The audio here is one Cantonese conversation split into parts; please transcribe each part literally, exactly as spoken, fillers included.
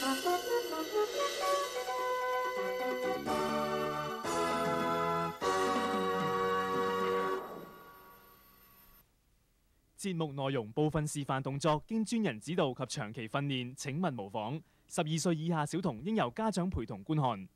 節目內容部分示範動作經專人指導及長期訓練，請勿模仿。十二歲以下小童應由家長陪同觀看。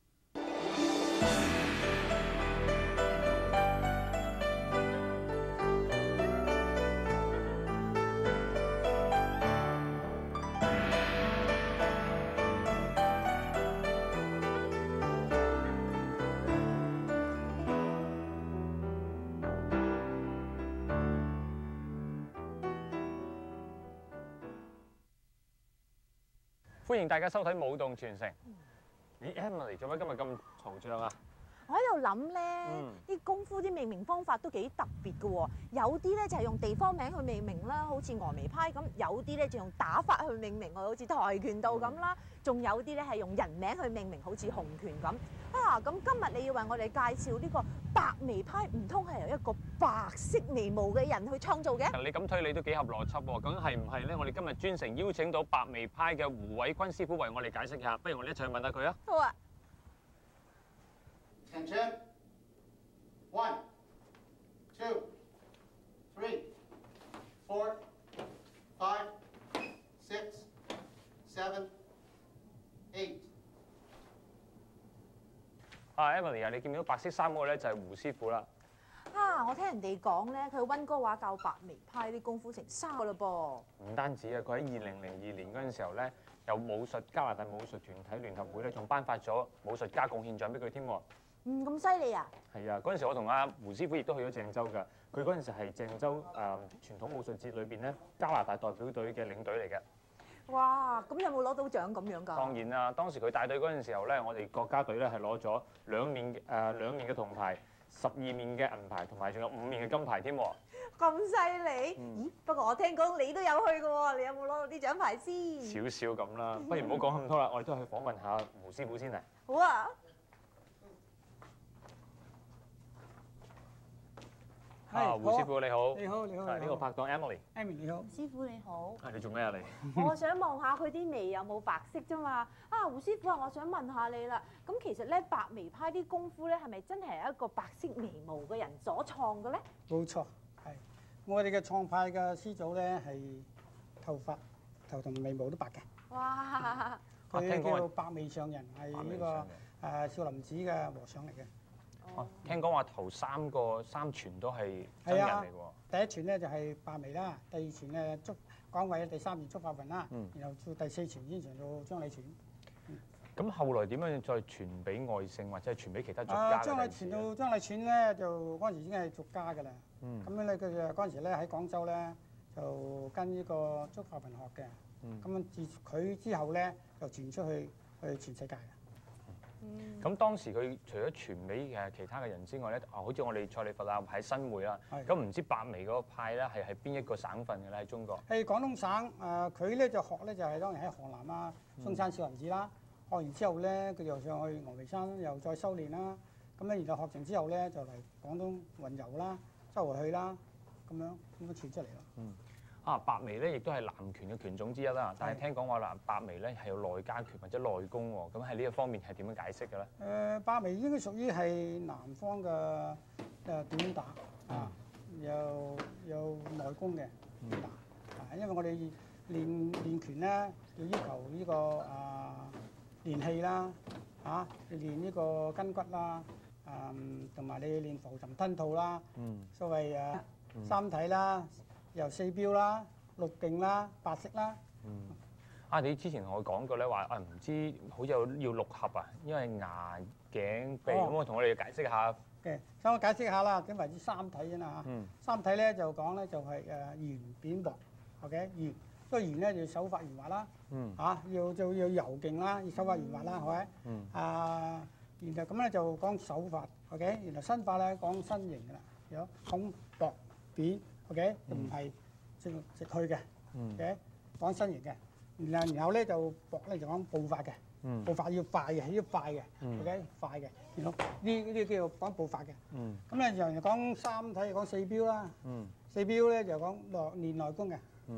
歡迎大家收睇《舞動傳承》。咦 ，Emily 做乜今日咁惆悵啊？ 我喺度諗咧，啲、嗯、功夫啲命名方法都幾特別嘅喎。有啲咧就係用地方名去命名啦，好似峨眉派咁；有啲咧就用打法去命名，好似跆拳道咁啦；仲有啲咧係用人名去命名，好似洪拳咁。啊，咁今日你要為我哋介紹呢個白眉派，唔通係由一個白色眉毛嘅人去創造嘅？ 你咁推理都幾合邏輯喎。咁係唔係咧？我哋今日專程邀請到白眉派嘅胡偉坤師傅為我哋解釋下。不如我哋一齊去問下佢啊！ 好啊。 Attention. One, two, three, four, five, six, seven, eight. 啊 ，Emily 啊，你見唔見到白色衫嗰個咧就係胡師傅啦？ 啊，我聽人哋講咧，佢溫哥華教白眉派啲功夫成沙噶嘞噃。 唔單止啊，佢喺二零零二年嗰陣時候咧，有武術加拿大武術團體聯合會咧，仲頒發咗武術家貢獻獎俾佢添喎。 嗯，咁犀利啊！ 係啊，嗰陣時我同阿胡師傅亦都去咗鄭州㗎。佢嗰陣時係鄭州誒、呃、傳統武術節裏邊咧加拿大代表隊嘅領隊嚟嘅。 哇！咁有冇攞到獎咁樣㗎？ 當然啦，當時佢帶隊嗰陣時候咧，我哋國家隊咧係攞咗兩面誒、呃、兩面嘅銅牌、十二面嘅銀牌，同埋仲有五面嘅金牌添喎。 咁犀利？嗯、咦？不過我聽講你都有去㗎喎，你有冇攞到啲獎牌先？ 少少咁啦，不如唔好講咁多啦，我哋都去訪問下胡師傅先嚟。 好啊！ 啊，胡師傅你好， 你好你好， 係呢個拍檔 Emily。Emily 你好， 師傅你好。 係你做咩啊你？ 我想望下佢啲眉有冇白色啫嘛。啊，胡師傅啊，我想問下你啦。咁其實咧，白眉派啲功夫咧，係咪真係一個白色眉毛嘅人所創嘅咧？ 冇錯，係我哋嘅創派嘅師祖咧，係頭髮頭同眉毛都白嘅。 哇！ 佢叫白眉上人，係呢個誒少林寺嘅和尚嚟嘅。 哦，聽講話頭三個三傳都係真人嚟喎。 第一傳咧就係白眉啦，第二傳咧竺廣偉，第三傳竺法雲啦，嗯、然後到第四傳先傳到張禮傳。 咁、嗯、後來點樣再傳俾外姓或者係傳俾其他族家？ 啊，張禮傳到張禮傳咧，就嗰陣時已經係族家㗎啦。咁樣咧，佢就嗰陣時咧喺廣州咧就跟呢個竺法雲學嘅。咁樣自佢之後咧就傳出去去全世界。 咁、嗯、當時佢除咗傳俾誒其他嘅人之外咧，啊，好似我哋蔡李佛啊喺新會啦，咁唔知白眉嗰個派咧係喺邊一個省份嘅咧？喺中國係廣東省誒，佢、呃、咧就學咧就係、是、當然喺河南啊，嵩山少林寺啦。學完之後咧，佢又上去峨眉山又再修練啦。咁咧，然後學成之後咧，就嚟廣東雲遊啦，周圍去啦，咁樣咁樣傳出嚟咯。嗯。 啊，白眉咧亦都係南拳嘅拳種之一啦，但係聽講話嗱，白眉咧係有內家拳或者內功喎，咁喺呢一方面係點樣解釋嘅咧？誒、 呃，白眉應該屬於係南方嘅誒短打啊，有有內功嘅短打啊，因為我哋練練拳咧要要求呢、這個啊練氣啦，啊練呢個筋骨啦，啊同埋你練浮沉吞吐啦，嗯、所謂誒、啊嗯、三體啦。由四標啦、六勁啦、八式啦。 嗯。啊，你之前同我講過咧，話啊唔知好似有要六合啊，因為牙頸鼻，咁我同我哋解釋下。 嘅，咁我解釋下啦，點為之三體先啦嚇。嗯。三體咧就講咧就係誒圓扁薄 ，OK 圓，所以圓咧要手法圓滑啦。嗯。嚇，要就要柔勁啦，要手法圓滑啦，係咪？嗯。啊，然後咁咧就講手法 ，OK，然後身法咧講身形㗎啦，有重薄扁。OK，就唔係直直去嘅，OK，講身形嘅。然後然後咧就搏咧就講步法嘅，步法要快嘅，要快嘅，OK，快嘅。然後呢呢啲叫講步法嘅。咁咧就講三體講四標啦，四標咧就講內練內功嘅。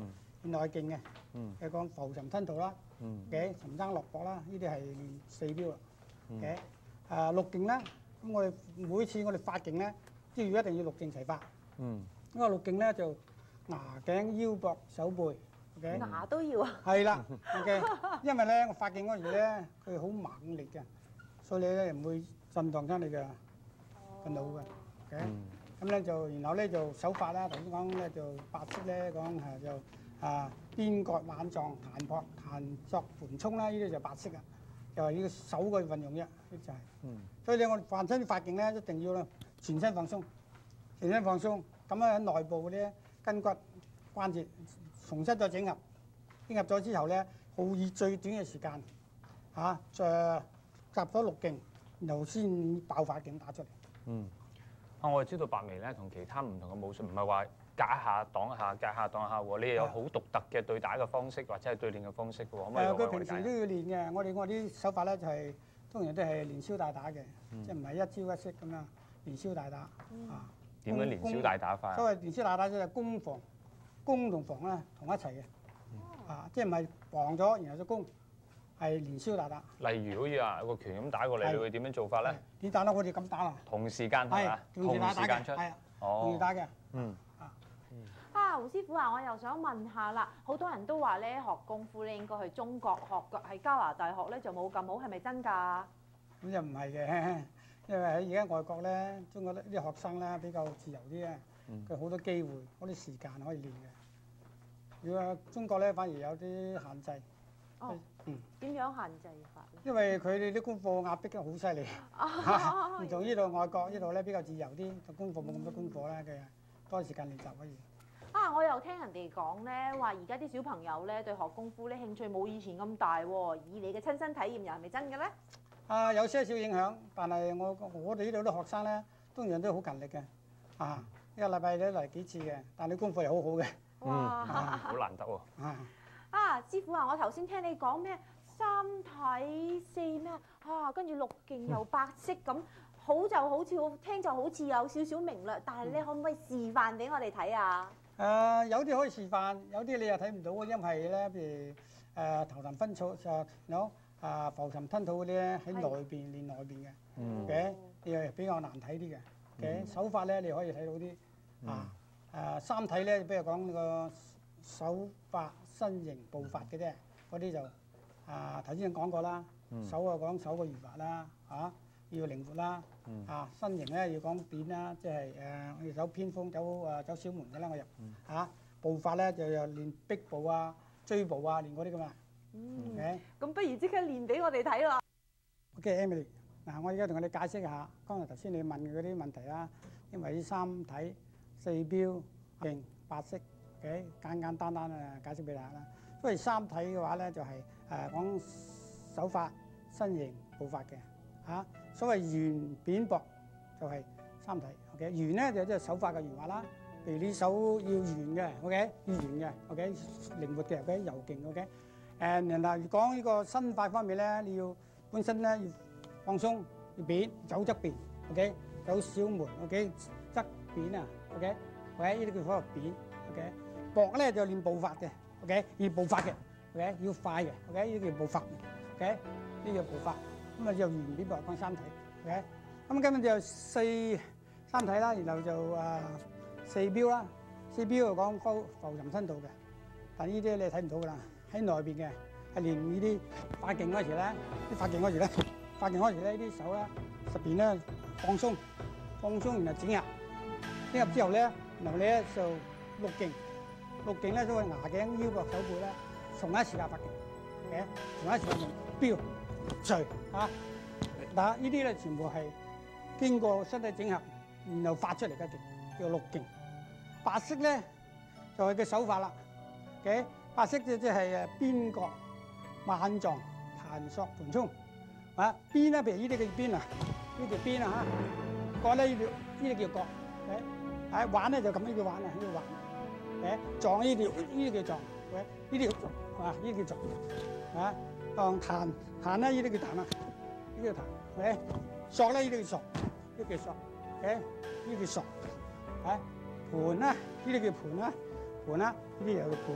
內勁嘅， 嗯嘅講浮沉吞吐啦， 嗯嘅沉爭落搏啦，呢啲係練四標啦， 嗯嘅啊六勁啦，咁我哋每次我哋發勁咧，都要一定要六勁齊發。 嗯咁啊六勁咧就牙頸腰膊手背，OK， 牙都要啊。 係啦，OK，因為咧我發勁嗰時咧佢好猛烈嘅，所以你咧唔會震盪親你嘅個腦嘅，OK。 嗯咁咧就然後咧就手法啦，頭先講咧就八式咧講係就啊邊割挽撞彈撲彈索盤衝啦，呢啲就八式啊，就係呢個手嘅運用啫，呢就係。 嗯所以咧我哋凡親啲發勁咧一定要咧全身放鬆，全身放鬆，咁咧喺內部嗰啲筋骨關節重新再整合，整合咗之後咧，好以最短嘅時間嚇，再集咗六勁，然後先爆發勁打出嚟。 嗯。啊，我哋知道白眉咧同其他唔同嘅武術唔係話隔一下擋一下，隔一下擋一下喎，你又有好獨特嘅對打嘅方式或者係對練嘅方式嘅喎，可唔可以誒， 講佢平時都俾我哋解？ 要練嘅。我哋我啲手法咧就係通常都係連消帶打嘅，即係唔係一招一式咁樣連消帶打啊。 點樣連消帶打法啊？ 所謂連消帶打即係攻防，攻同防咧同一齊嘅，啊，即係唔係防咗然後再攻，係連消帶打。 例如好似話有個拳咁打過嚟， 係你會點樣做法咧？ 點打咧？我哋咁打啦， 同時間係嘛？ 同時打打嘅， 時間出。 係啊，同時哦。 打嘅。 嗯。 啊，胡師傅啊，我又想問下啦，好多人都話咧學功夫咧應該去中國學嘅，喺加拿大學咧就冇咁好，係咪真㗎？ 咁就唔係嘅，因為喺而家外國咧，中國啲學生咧比較自由啲啊，佢好多機會，好多時間可以練嘅。如果中國咧反而有啲限制， 哦， 嗯， 點樣限制法咧？ 因為佢哋啲功課壓迫得好犀利， 啊唔同呢度外國呢度咧比較自由啲，個功課冇咁多功課啦，嘅多時間練習可以。 啊！我又聽人哋講咧，話而家啲小朋友咧對學功夫咧興趣冇以前咁大喎。以你嘅親身體驗，又係咪真嘅咧？ 啊，有些少影響，但係我我哋呢度啲學生咧，通常都好勤力嘅，啊，一個禮拜都嚟幾次嘅，但係啲功課又好好嘅， 哇！ 好難得喎。 啊， 啊，師傅啊，我頭先聽你講咩三體四咩啊，跟住六勁又八式咁，好就好似好聽就好似有少少明略，但係你可唔可以示範俾我哋睇啊？ 誒、有啲可以示範，有啲你又睇唔到嘅，因為咧，譬如誒、頭沉分吐就有啊浮沉吞吐嗰啲咧喺內邊練內邊嘅嗯嘅，你又比較難睇啲嘅嘅手法咧，你可以睇到啲啊誒三體咧，比如講個手法、身形、步伐嘅啫，嗰啲就啊頭先講過啦，手啊講手嘅圓滑啦，啊要靈活啦。啊，身形咧要講扁啦，即係誒我哋走偏鋒、走誒走小門嘅啦，我入嚇步伐咧就又練逼步啊、追步啊，練嗰啲噶嘛。 嗯， OK， 咁不如即刻練俾我哋睇啦。 OK，Emily，嗱，我而家同你解釋下，剛才頭先你問嘅嗰啲問題啦，因為呢三體、四標、勁、八式，OK，簡簡單單啊解釋俾大家啦。所以三體嘅話咧就係誒講手法、身形、步伐嘅嚇。所謂圓、扁、薄就係三體。OK，圓咧就即係手法嘅圓滑啦。譬如你手要圓嘅，OK，要圓嘅，OK，靈活嘅，OK，柔勁，OK。誒，然後講呢個身法方面咧，你要本身咧要放鬆，要扁，走側邊，OK，走小門，OK，側扁啊，OK，喂，呢啲叫做扁，OK。薄咧就練步伐嘅，OK，要步伐嘅，OK，要快嘅，OK，呢啲叫步伐，OK，呢個步伐。咁啊就圓扁薄講三體，OK。咁根本就四三體啦，然後就啊四標啦，四標就講高浮沉吞吐嘅，但呢啲你睇唔到噶啦，喺內邊嘅係練呢啲發勁嗰時咧，啲發勁嗰時咧，發勁嗰時咧啲手咧十邊咧放鬆，放鬆然後整合，整合之後咧，然後你咧就六勁，六勁咧所謂牙頸腰膊手背咧，同一時間發勁嘅，同一時間用標。除啊，嗱呢啲咧全部係經過身體整合，然後發出嚟嘅勁，叫六勁。八式咧就係個手法啦，嘅八式即即係誒邊角、挽撞、彈索、盤衝。啊邊咧，譬如呢啲叫邊啊，呢條邊啊嚇，角咧呢條呢啲叫角，誒啊挽咧就咁樣叫挽啊，呢個挽，誒撞呢條呢啲叫撞，呢條啊呢啲叫撞，啊。當彈彈咧，呢啲叫彈啊，呢啲叫彈，係索咧，呢啲叫索，呢啲叫索，誒，呢叫索，啊盤啦，呢啲叫盤啦，盤啦，呢啲又叫盤啦，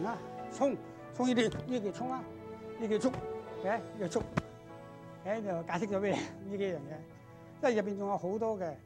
衝衝呢啲呢叫衝啦，呢叫速嘅呢叫速，誒就解釋咗俾你呢幾樣嘢，即係入邊仲有好多嘅。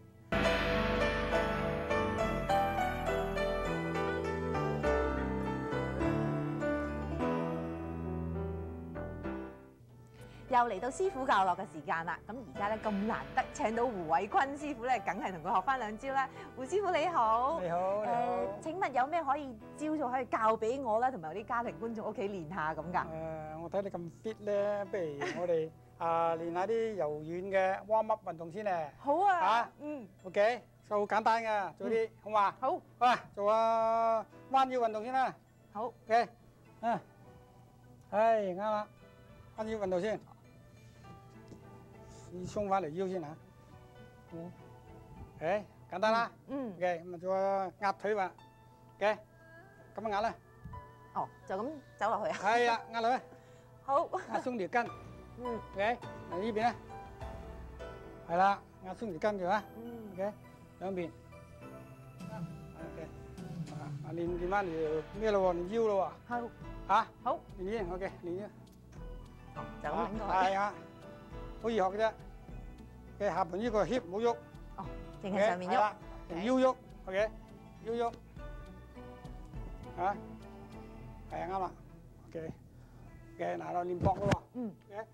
又嚟到師傅教落嘅時間啦！咁而家咧咁難得請到胡偉坤師傅咧，梗係同佢學翻兩招啦。胡師傅你好， 你好，你好。 誒，請問有咩可以招數可以教俾我啦，同埋啲家庭觀眾屋企練下咁㗎？ 誒，我睇你咁 fit 咧，不如我哋啊練下啲柔軟嘅 warm up 運動先咧。 好啊， 嚇嗯， ，OK，就好簡單㗎，做啲好嘛？ 好， 好啊，做下彎腰運動先啦。 好， OK，啊，係啱啦，彎腰運動先。你鬆翻嚟腰先嚇，嗯，誒簡單啦， 嗯， OK，咁啊做下壓腿運，OK，咁樣壓啦， 哦，就咁走落去啊？ 係啦，壓落去， 好， 壓鬆條筋嗯 ，OK，嚟呢邊咧，係啦，壓鬆條筋嘅話嗯， ，OK，兩邊，OK，啊練練翻條咩咯喎，練腰咯好， 喎，嚇， 好， 練腰，OK，練腰， 就咁拎過去， 係啊，好易學嘅啫，嘅下盤呢個 hip 唔好喐。 哦，淨係上面喐， 喐，腰喐，OK，腰喐，嚇，係啊啱啦，OK，嘅嗱我練膊咯喎， 嗯， OK，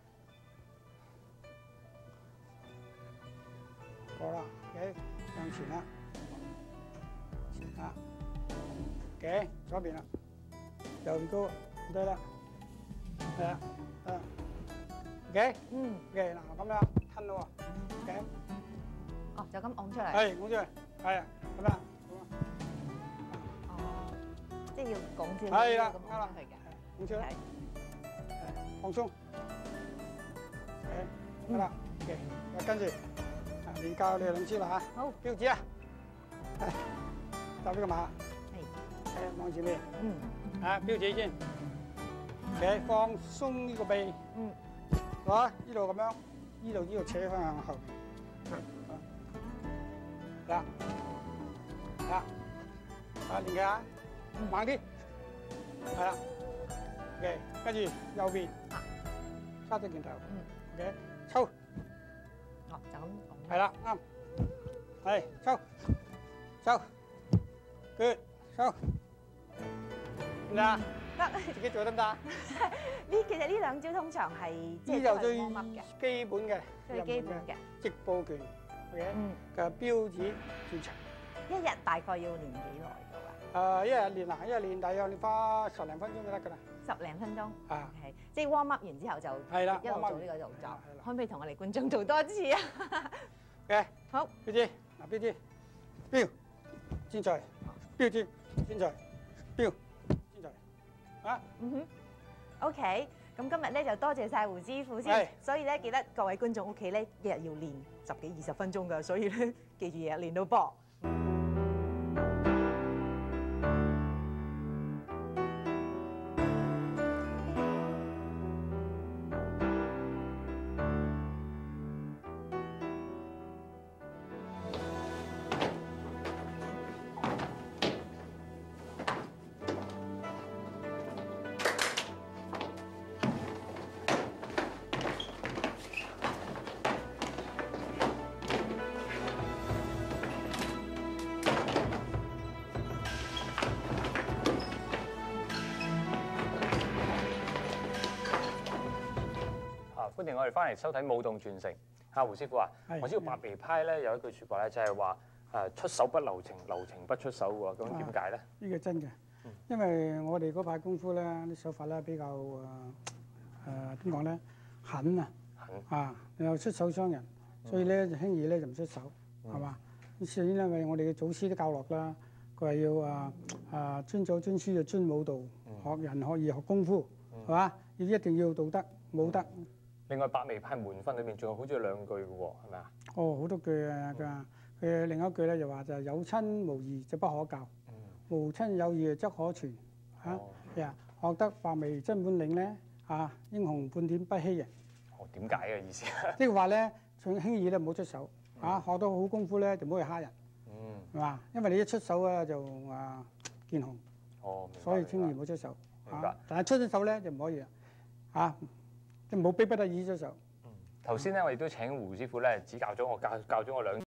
過啦，OK，向前啦，前下，OK，左邊啦，右邊高，對啦，係啊，啊，OK， 嗯， OK，嗱咁樣吞咯喎，OK。 哦，就咁按出嚟， 係，拱出嚟，係啊，咁啦， 哦，即係要拱先， 係啦咁按出去嘅， 拱出嚟， 係， 係放鬆，誒，得啦，OK，跟住，啊，練教你兩招啦嚇， 好， 標指啊，係，搭呢個馬， 係， 誒，望前面， 嗯， 啊，標指先，OK，放鬆呢個臂， 嗯， 係呢度咁樣，呢度呢度扯翻向後。啦，啦，啊練嘅嚇，猛啲，係啦，OK，跟住右邊，揸隻拳頭，OK，抽， 哦，就咁拱， 係啦，啱，係抽，抽，good，抽，得唔得啊？ 得。 自己做得唔得啊？ 呢其實呢兩招通常係即係都係呢就最 warm up 嘅， 基本嘅， 最基本嘅。 直步拳，OK， 嗯， 嘅標指最長。 一日大概要練幾耐到啊？ 誒，一日練啊，一日練大約你花十零分鐘就得㗎啦。 十零分鐘。 啊， 係，即係 warm up 完之後就係啦一路 warm up 做呢個動作係啦係啦。 可唔可以同我哋觀眾做多次啊？ 嘅， 好， 標指，嗱標指，標，先在，標指，先在，標，先在，啊， 嗯哼，OK。咁今日咧就多謝晒胡師傅先係， 所以咧記得各位觀眾屋企咧日日要練十幾二十分鐘㗎，所以咧記住日日練到噃。 歡迎我哋翻嚟收睇《舞動傳承》。阿胡師傅啊， 係我知道白眉派咧有一句説話咧，就係話誒出手不留情，留情不出手喎。咁點解咧？ 呢個真嘅，因為我哋嗰派功夫咧啲手法咧比較誒誒點講咧狠啊， 狠啊又出手傷人，所以咧就輕易咧就唔出手，係嘛？所以因為我哋嘅祖師都教落啦，佢話要啊啊尊祖尊師就尊武道，學人學義學功夫，係嘛？要一定要道德武德。 另外白眉派門訓裏面仲有好似有兩句嘅喎，係咪啊？ 哦，好多句啊！佢話佢另一句咧就話就係有親無義就不可教，無親有義則可傳嚇。呀，學得白眉真本領咧啊，英雄半點不欺人。 哦，點解嘅意思？ 即係話咧，最輕易咧唔好出手嚇，學到好功夫咧就唔好去蝦人， 嗯， 係嘛？因為你一出手啊就啊見紅， 哦，明白所以千祈明白唔好出手。 明白。 但係出咗手咧就唔可以啦，嚇，即係冇逼不得已出手。 頭先咧，我亦都請胡師傅咧指教咗我教教咗我兩。